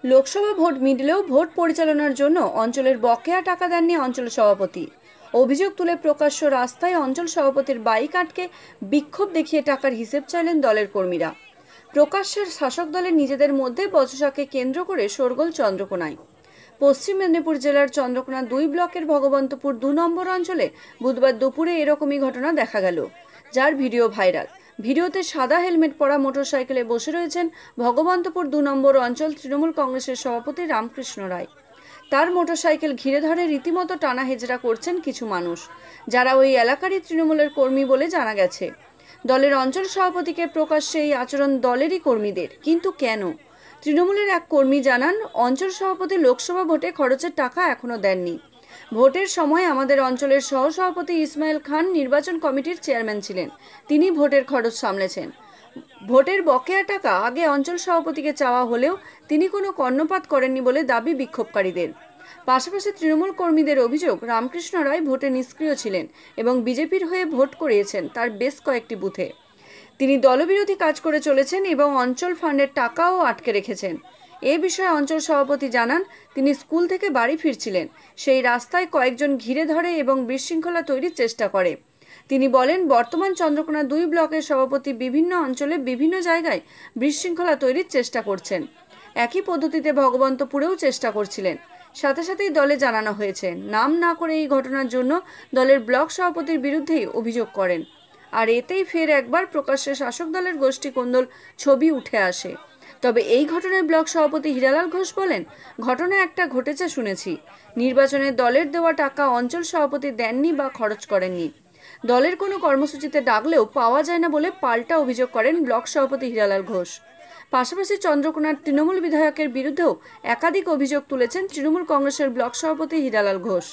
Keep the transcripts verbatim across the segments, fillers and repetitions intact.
Lok Sabha vote মিটলেও vote পরিচালনার জন্য অঞ্চলের বকেয়া টাকা দেননি অঞ্চল সভাপতি। অভিযোগ তুলে প্রকাশ্য রাস্তায় অঞ্চল সভাপতির বাইক আটকে বিক্ষোভ দেখিয়ে টাকার হিসেব চাইলেন দলের কর্মীরা। প্রকাশ্যের শাসক দলের নিজেদের মধ্যে বচসাকে কেন্দ্র করে শোরগোল চন্দ্রকোনায়। পশ্চিম মেদিনীপুর জেলার চন্দ্রকোনা দুই ব্লকের ভগবন্তপুর দু নম্বর অঞ্চলে বুধবার দুপুরে এরকমই ঘটনা দেখা গেল, যার ভিডিও ভাইরাল। ভিডিওতে সাদা হেলমেট পরা মোটরসাইকেলে বসে রয়েছেন ভগবন্তপুর দু নম্বর অঞ্চল তৃণমূল কংগ্রেসের সভাপতি রামকৃষ্ণ রায়। তার মোটরসাইকেল ঘিরে ধরে রীতিমতো টানা হেজরা করছেন কিছু মানুষ, যারা ওই এলাকারই তৃণমূলের কর্মী বলে জানা গেছে। দলের অঞ্চল সভাপতিকে প্রকাশ্যে এই আচরণ দলেরই কর্মীদের, কিন্তু কেন? তৃণমূলের এক কর্মী জানান, অঞ্চল সভাপতি লোকসভা ভোটে খরচের টাকা এখনো দেননি। ভোটের সময় আমাদের অঞ্চলের সহসভাপতি ইসমাইল খান নির্বাচন কমিটির চেয়ারম্যান ছিলেন, তিনি ভোটের খরচ সামলেছেন। ভোটের বকেয়া টাকা আগে অঞ্চল সভাপতিকে চাওয়া হলেও তিনি কোনো কর্ণপাত করেননি বলে দাবি বিক্ষোভকারীদের। পাশাপাশি তৃণমূল কর্মীদের অভিযোগ, রামকৃষ্ণ রায় ভোটে নিষ্ক্রিয় ছিলেন এবং বিজেপির হয়ে ভোট করিয়েছেন তার বেশ কয়েকটি বুথে। তিনি দলবিরোধী কাজ করে চলেছেন এবং অঞ্চল ফান্ডের টাকাও আটকে রেখেছেন। এ বিষয়ে অঞ্চল সভাপতি জানান, তিনি স্কুল থেকে বাড়ি ফিরছিলেন, সেই রাস্তায় কয়েকজন ঘিরে ধরে এবং বিশৃঙ্খলা তৈরির চেষ্টা করে। তিনি বলেন, বর্তমান চন্দ্রকোনা দুই ব্লকের সভাপতি বিভিন্ন অঞ্চলে বিভিন্ন জায়গায় বিশৃঙ্খলা তৈরির চেষ্টা করছেন। একই পদ্ধতিতে ভগবন্তপুরেও চেষ্টা করছিলেন। সাথে সাথেই দলে জানানো হয়েছে, নাম না করে এই ঘটনার জন্য দলের ব্লক সভাপতির বিরুদ্ধেই অভিযোগ করেন। আর এতেই ফের একবার প্রকাশ্যে শাসক দলের গোষ্ঠী কোন্দল ছবি উঠে আসে। তবে এই ঘটনায় ব্লক সভাপতি হীরালাল ঘোষ বলেন, ঘটনা একটা ঘটেছে শুনেছি, নির্বাচনে দলের দেওয়া টাকা অঞ্চল সভাপতি দেননি বা খরচ করেননি। দলের কোনো কর্মসূচিতে ডাকলেও পাওয়া যায় না বলে পাল্টা অভিযোগ করেন ব্লক সভাপতি হীরালাল ঘোষ। পাশাপাশি চন্দ্রকোনার তৃণমূল বিধায়কের বিরুদ্ধেও একাধিক অভিযোগ তুলেছেন তৃণমূল কংগ্রেসের ব্লক সভাপতি হীরালাল ঘোষ।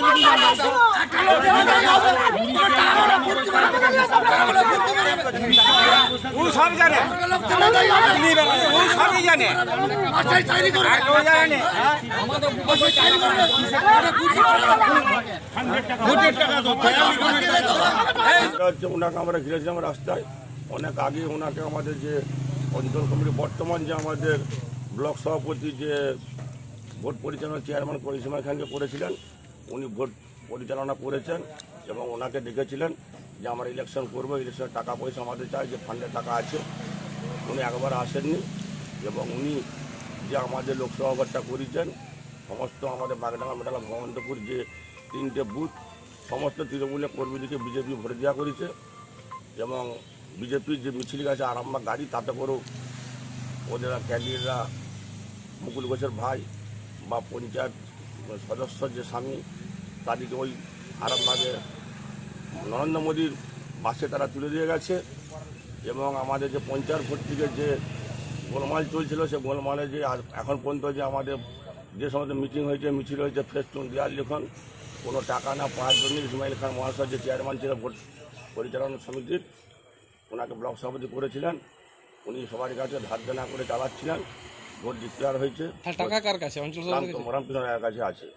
ওনাকে আমরা ঘিরেছিলাম রাস্তায় অনেক আগে। ওনাকে আমাদের যে অঞ্চল কমিটি বর্তমান যে আমাদের ব্লক সভাপতি যে ভোট পরিচালনা চেয়ারম্যান করিশ্মা খানকে করেছিলেন, উনি ভোট পরিচালনা করেছেন এবং ওনাকে ডেকেছিলেন যে আমরা ইলেকশন করবো, ইলেকশনের টাকা পয়সা আমাদের চাই, যে ফান্ডের টাকা আছে। উনি একবার আসেননি এবং উনি যে আমাদের লোকসভা ভোটটা করেছেন, সমস্ত আমাদের বাগডাঙ্গা মেটালা ভগবন্তপুর যে তিনটে বুথ সমস্ত তৃণমূলের কর্মীদেরকে বিজেপি ভোটে দেওয়া করেছে এবং বিজেপির যে মিছিল গেছে আরামবাগ গাড়ি, তাতে করেও ওদের ক্যান্ডিডেটরা মুকুল ঘোষের ভাই বা পঞ্চায়েত সদস্য যে স্বামী, তাদেরকে ওই আরামবাগে নরেন্দ্র মোদীর বাসে তারা তুলে দিয়ে গেছে এবং আমাদের যে পঞ্চায়েত ভোট থেকে যে গোলমাল চলছিল, সে গোলমালে যে এখন পর্যন্ত যে আমাদের যে সমস্ত মিটিং হয়েছে, মিছিল হয়েছে, ফেস্টুন দেওয়ার লিখন কোনো টাকা না পাওয়ার জন্য ইসমাইল খান মহাশয় যে চেয়ারম্যান ছিল ভোট পরিচালনা সমিতির, ওনাকে ব্লক সভাপতি করেছিলেন। উনি সবার কাছে ধার দেনা করে চালাচ্ছিলেন। ভোট ডিক্লেয়ার হয়েছে, টাকা কার কাছে? রামকৃষ্ণ রায়ের কাছে আছে।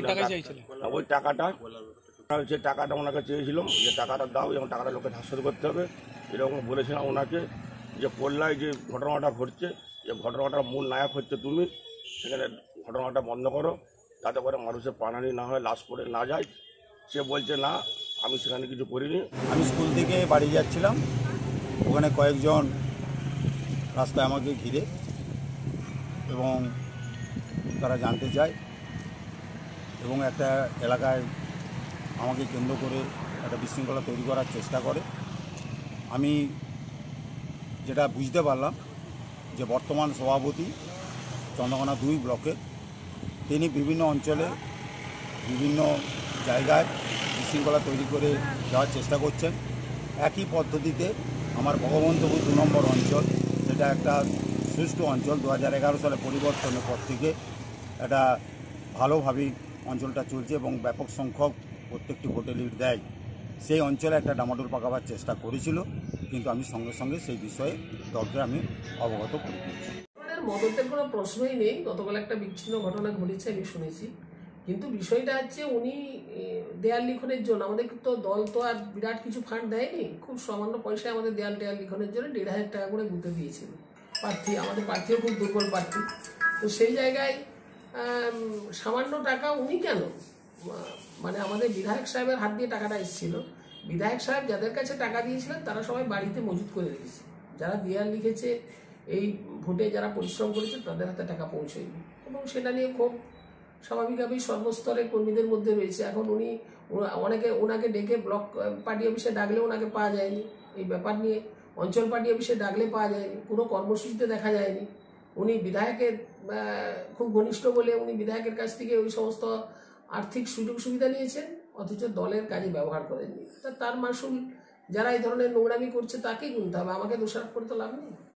ওই টাকাটা সে টাকাটা ওনাকে চেয়েছিলাম যে টাকাটা দাও এবং টাকাটা লোকে হাস্যত করতে হবে, এরকম বলেছিলাম ওনাকে। যে কল্যায় যে ঘটনাটা ঘটছে, যে ঘটনাটার মূল নায়ক হচ্ছে তুমি, সেখানে ঘটনাটা বন্ধ করো, যাতে করে মানুষের প্রাণহানি না হয়, লাশ পড়ে না যায়। সে বলছে না, আমি সেখানে কিছু করিনি। আমি স্কুল থেকে বাড়ি যাচ্ছিলাম, ওখানে কয়েকজন রাস্তায় আমাকে ঘিরে এবং তারা জানতে চায় এবং একটা এলাকায় আমাকে কেন্দ্র করে একটা বিশৃঙ্খলা তৈরি করার চেষ্টা করে। আমি যেটা বুঝতে পারলাম যে বর্তমান সভাপতি চন্দ্রকোনা দুই ব্লকের, তিনি বিভিন্ন অঞ্চলে বিভিন্ন জায়গায় বিশৃঙ্খলা তৈরি করে যাওয়ার চেষ্টা করছেন। একই পদ্ধতিতে আমার ভগবন্তপুর দু নম্বর অঞ্চল, সেটা একটা সুষ্ঠু অঞ্চল, দু হাজার এগারো সালে পরিবর্তনের পর থেকে এটা ভালোভাবেই অঞ্চলটা চলছে এবং ব্যাপক সংখ্যক প্রত্যেকটি ভোটে লিড দেয়। সেই অঞ্চলে একটা ডামাডোল পাকাবার চেষ্টা করেছিল, কিন্তু আমি সঙ্গে সঙ্গে সেই বিষয়ে দলকে আমি অবগত করে দিচ্ছি। মদতের কোনো প্রশ্নই নেই। গতকাল একটা বিচ্ছিন্ন ঘটনা ঘটেছে আমি শুনেছি, কিন্তু বিষয়টা হচ্ছে উনি দেয়াল লিখনের জন্য, আমাদের তো দল তো আর বিরাট কিছু ফান্ড দেয়নি, খুব সামান্য পয়সায় আমাদের দেয়াল টেয়াল লিখনের জন্য দেড় হাজার টাকা করে বুঝতে দিয়েছিল প্রার্থী। আমাদের প্রার্থীও খুব দুর্বল প্রার্থী, তো সেই জায়গায় সামান্য টাকা উনি কেন, মানে আমাদের বিধায়ক সাহেবের হাত দিয়ে টাকাটা এসেছিল। বিধায়ক সাহেব যাদের কাছে টাকা দিয়েছিলেন তারা সবাই বাড়িতে মজুত করে রেখেছে, যারা দেয়াল লিখেছে এই ভোটে যারা পরিশ্রম করেছে তাদের হাতে টাকা পৌঁছয়নি, এবং সেটা নিয়ে খুব স্বাভাবিকভাবেই সর্বস্তরের কর্মীদের মধ্যে রয়েছে। এখন উনি অনেকে ওনাকে ডেকে ব্লক পার্টি অফিসে ডাকলে ওনাকে পাওয়া যায়নি, এই ব্যাপার নিয়ে অঞ্চল পার্টি অফিসে ডাকলে পাওয়া যায়নি, কোনো কর্মসূচিতে দেখা যায়নি। উনি বিধায়কের খুব ঘনিষ্ঠ বলে উনি বিধায়কের কাছ থেকে ওই সমস্ত আর্থিক সুযোগ সুবিধা নিয়েছেন, অথচ দলের কাজে ব্যবহার করেননি। তা তার মাসুল যারা এই ধরনের নোংরামি করছে তাকেই গুনতে হবে, আমাকে দোষারোপ করতে লাভ নেই।